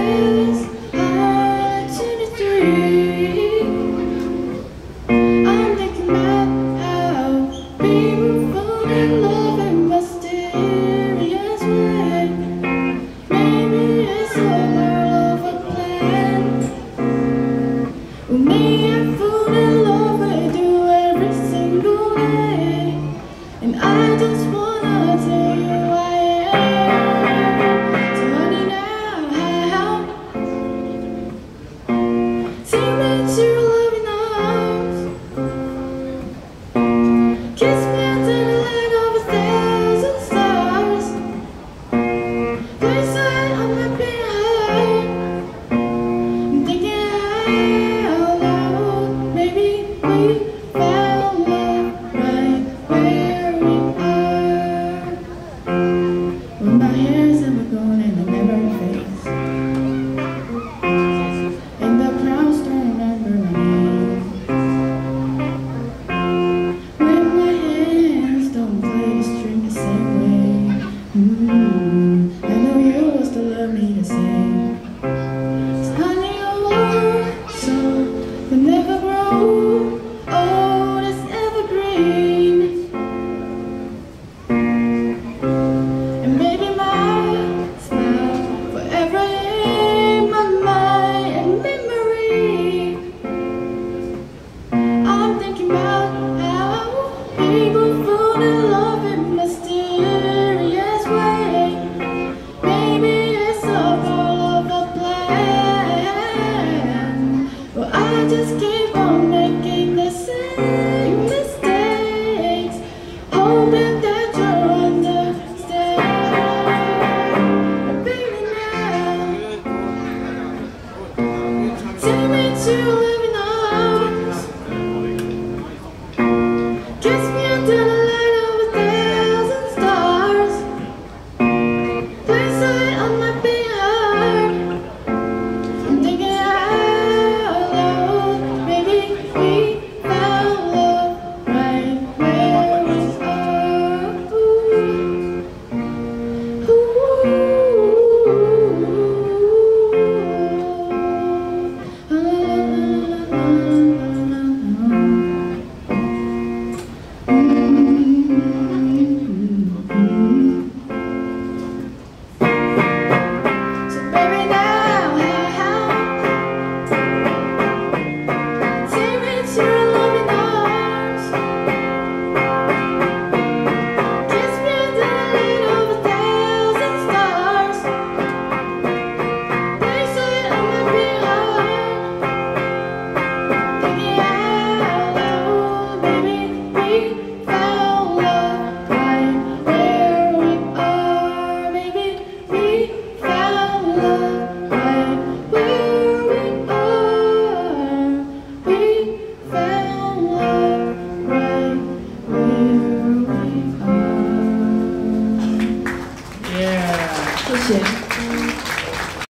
is hard to the three. I'm thinking about how people fall in love in mysterious way. Maybe it's all of a plan. Well, me, I fall in love with you every single day, and I just wanna tell you I am. So honey, now take me to your loving arms, kiss me under the light of 1,000 stars. Place your head on my big heart. I'm thinking out loud, maybe we found love right where we are. When my hair's ever gone and I never face, and the crowds don't remember my name, when my hands don't play the string the same way, I know you will still love me the same. So honey, so will never grow old as evergreen. And baby, my smile forever in my mind and memory. I'm thinking about how people fall in love in mysterious way. Maybe it's all of a plan. Well, I just keep on making the same mistakes, hoping that you'll understand. Baby, now take me to your living arms, kiss me under the light of 1,000 stars. Place your head on my big heart. I'm thinking out loud, maybe we found love right where we are. Ooh. So baby, now take me to your loving arms, kiss me under the light of 1,000 stars. Place your head on my big heart. Thinking out loud, baby, we found love right where we are. Maybe we found love right where we are. We found love right where we are. Yeah. 谢谢。